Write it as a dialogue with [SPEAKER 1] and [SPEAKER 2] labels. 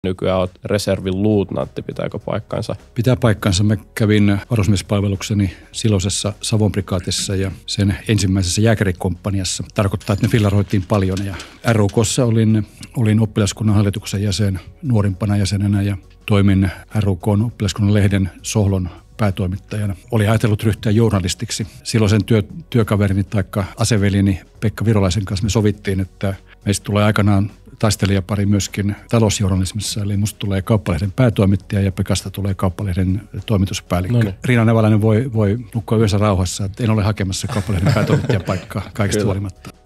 [SPEAKER 1] Nykyään olet reservin luutnantti, pitääkö paikkansa?
[SPEAKER 2] Pitää paikkansa. Mä kävin varusmiespalvelukseni silloisessa Savon prikaatissa ja sen ensimmäisessä jääkärikomppaniassa. Tarkoittaa, että ne fillaroitiin paljon. Ja RUK:ssa olin oppilaskunnan hallituksen jäsen nuorimpana jäsenenä ja toimin RUK:n oppilaskunnan lehden Sohlon päätoimittajana. Oli ajatellut ryhtyä journalistiksi. Silloisen työkaverini taikka aseveljeni Pekka Virolaisen kanssa me sovittiin, että meistä tulee aikanaan taistelijapari myöskin talousjournalismissa, eli musta tulee Kauppalehden päätoimittaja ja Pekasta tulee Kauppalehden toimituspäällikkö. No niin. Riina Nevalainen voi nukkua yössä rauhassa, että en ole hakemassa Kauppalehden päätoimittajan paikkaa kaikista huolimatta.